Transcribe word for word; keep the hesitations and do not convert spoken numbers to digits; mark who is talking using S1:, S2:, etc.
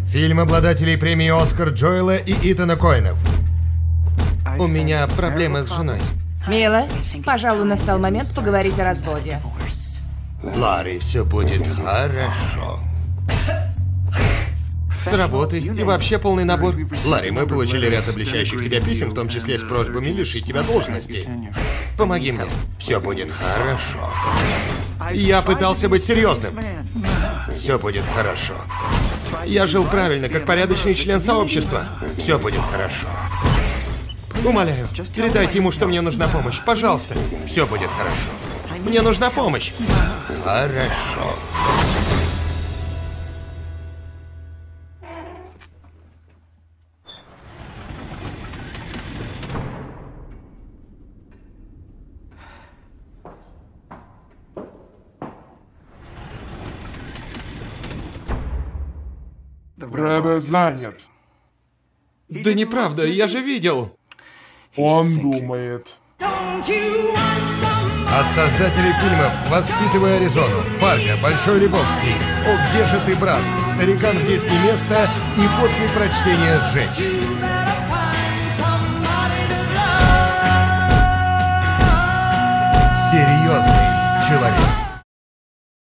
S1: Фильм обладателей премии «Оскар» Джоэла и Итана Коэнов.
S2: У меня проблемы с женой.
S3: Мила, пожалуй, настал момент поговорить о разводе.
S1: Ларри, все будет хорошо.
S2: С работой и вообще полный набор.
S1: Ларри, мы получили ряд обличающих тебя писем, в том числе с просьбами лишить тебя должности.
S2: Помоги мне.
S1: Все будет хорошо.
S2: Я пытался быть серьезным.
S1: Все будет хорошо.
S2: Я жил правильно, как порядочный член сообщества.
S1: Все будет хорошо.
S2: Умоляю, передайте ему, что мне нужна помощь. Пожалуйста.
S1: Все будет хорошо.
S2: Мне нужна помощь.
S1: Хорошо.
S4: Рэбе занят.
S2: Да неправда, я же видел.
S4: Он думает.
S1: От создателей фильмов «Воспитывая Аризону», «Фарго», «Большой Лебовский», «О, где же ты, брат?», «Старикам здесь не место» и «После прочтения сжечь». Серьезный человек.